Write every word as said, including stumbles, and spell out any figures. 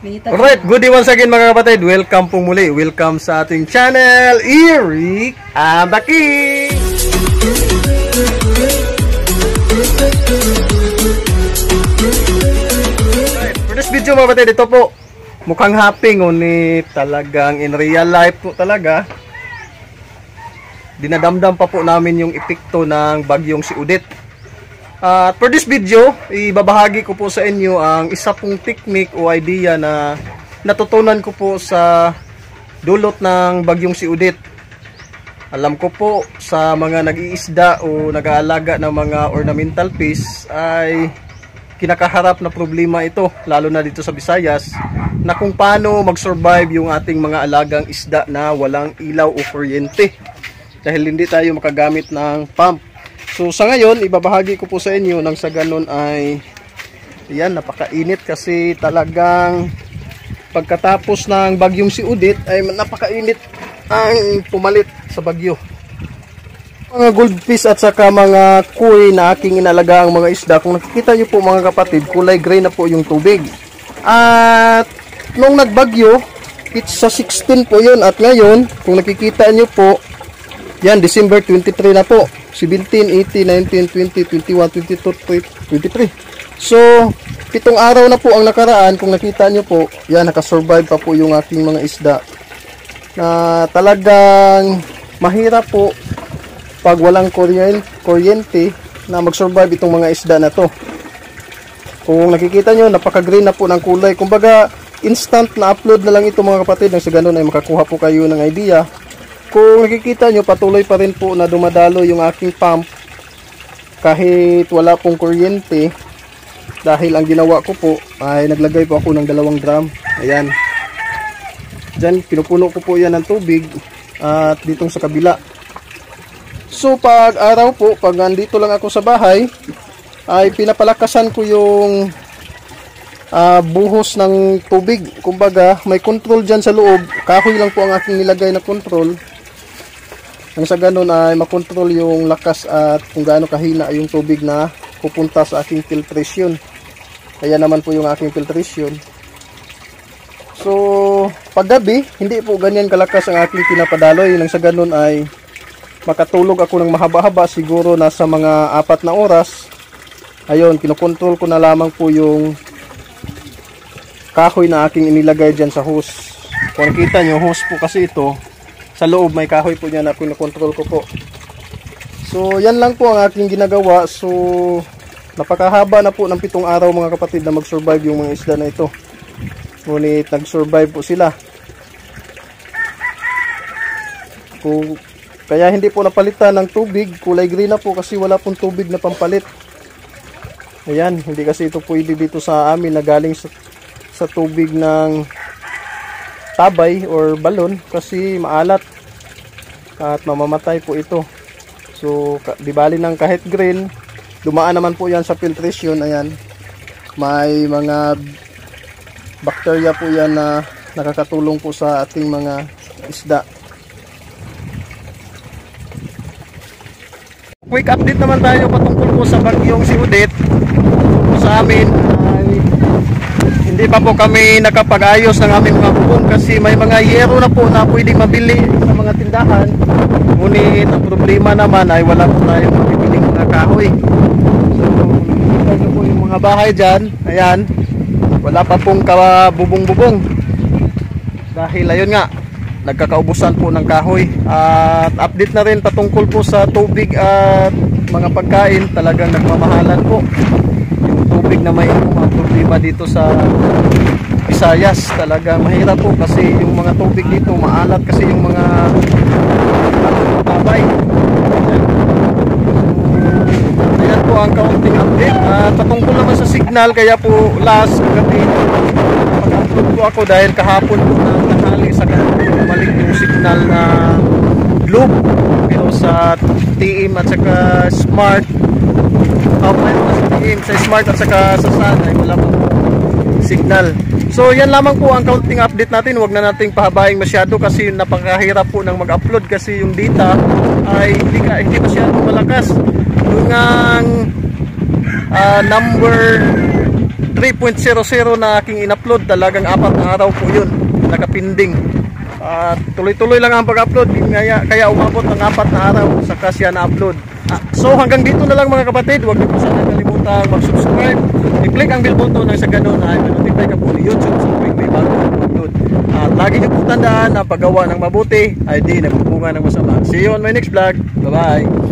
Alright, good day once again mga kapatid. Welcome po muli. Welcome sa ating channel, Eric Abaki. Alright, for this video mga kapatid, ito po mukhang happy, ngunit talagang in real life po talaga dinadamdam pa po namin yung epekto ng bagyong si Odette. At uh, for this video, ibabahagi ko po sa inyo ang isa pong technique o idea na natutunan ko po sa dulot ng bagyong si Odette. Alam ko po sa mga nag-iisda o nag-aalaga ng mga ornamental fish ay kinakaharap na problema ito, lalo na dito sa Visayas, na kung paano mag-survive yung ating mga alagang isda na walang ilaw o kuryente dahil hindi tayo makagamit ng pump. So sa ngayon, ibabahagi ko po sa inyo nang sa ganun ay yan, napakainit kasi talagang pagkatapos ng bagyong si Odette ay napakainit ang pumalit sa bagyo. Mga goldfish at saka mga koi na aking inalaga ang mga isda, kung nakikita nyo po mga kapatid, kulay gray na po yung tubig. At nung nagbagyo, it's sa sixteen po yun, at ngayon kung nakikita nyo po, yan, December twenty-three na po. seventeen, eighteen, nineteen, twenty, twenty-one, twenty-two, twenty-three. So, pitong araw na po ang nakaraan. Kung nakita nyo po, yan, nakasurvive pa po yung aking mga isda. Na talagang mahirap po pag walang kuryente na mag-survive itong mga isda na to. Kung nakikita nyo, napaka-green na po ng kulay. Kumbaga, instant na upload na lang ito mga kapatid. Nang sa ganun ay makakuha po kayo ng idea. Kung nakikita nyo, patuloy pa rin po na dumadalo yung aking pump kahit wala pong kuryente, dahil ang ginawa ko po ay naglagay po ako ng dalawang drum. Ayan, dyan pinupuno ko po yan ng tubig, at ditong sa kabila. So pag araw po, pag nandito lang ako sa bahay, ay pinapalakasan ko yung uh, buhos ng tubig. Kumbaga may control dyan sa loob, kahoy lang po ang aking nilagay na control. Nang sa ganun ay makontrol yung lakas at kung gaano kahina yung tubig na pupunta sa aking filtration. Kaya naman po yung aking filtration. So, paggabi, hindi po ganyan kalakas ang aking pinapadaloy. Nang sa ganun ay makatulog ako ng mahaba-haba, siguro nasa mga apat na oras. Ayun, kinokontrol ko na lamang po yung kahoy na aking inilagay dyan sa hose. Kung nakita nyo, hose po kasi ito. Sa loob may kahoy po niya na pinokontrol ko po. So yan lang po ang aking ginagawa. So napakahaba na po ng pitong araw mga kapatid na mag-survive yung mga isda na ito. Ngunit nag-survive po sila. Kung, kaya hindi po napalitan ng tubig. Kulay green na po kasi wala pong tubig na pampalit. Ayan, hindi kasi ito pwede dito sa amin na galing sa, sa tubig ng tabay or balon kasi maalat at mamamatay po ito. So di bali ng kahit green, dumaan naman po yan sa filtration. Ayan, may mga bacteria po yan na nakakatulong po sa ating mga isda. Quick update naman tayo patungkol po sa bagyong si Odette. Po sa amin ay hindi pa po kami nakapag-ayos ng aming mga bubong kasi may mga yero na po na pwedeng mabili sa mga tindahan. Ngunit ang problema naman ay wala po tayong mabibiling mga kahoy. So nakikita nyo po yung mga bahay dyan, ayan, wala pa pong kabubong-bubong dahil ayun nga, nagkakaubusan po ng kahoy. At update na rin patungkol po sa tubig at mga pagkain, talagang nagmamahalan po tubig na may mga problema dito sa Visayas. Talaga mahirap po kasi yung mga tubig dito maalat kasi yung mga tabay. Ayan po ang kaunting update. At patungkol naman sa signal, kaya po last gabi mag-upload po ako dahil kahapon po na tanghali sa ganun bumalik yung signal na Globe, pero sa T M at saka Smart, oh, sa T M, sa Smart at saka sa Sun ay wala po signal. So yan lamang po ang counting update natin. Huwag na nating pahabaing masyado kasi napakahirap po ng mag-upload kasi yung data ay hindi, hindi masyado malakas. Yung ang uh, number three point zero zero na aking in-upload. Talagang apat na araw po yun nakapinding. At tuloy-tuloy lang ang pag-upload, kaya, kaya umabot ng apat na araw saka siya na-upload. Ah, so hanggang dito na lang mga kapatid, huwag niyo po sana kalimutan mag-subscribe, i-click ang bell button nang sa ganun ay ma-notify ka po ni YouTube sa tuwing may bago upload. At lagi niyo po tandaan na paggawa ng mabuti ay di nagbubunga ng masama. See you on my next vlog. Bye bye.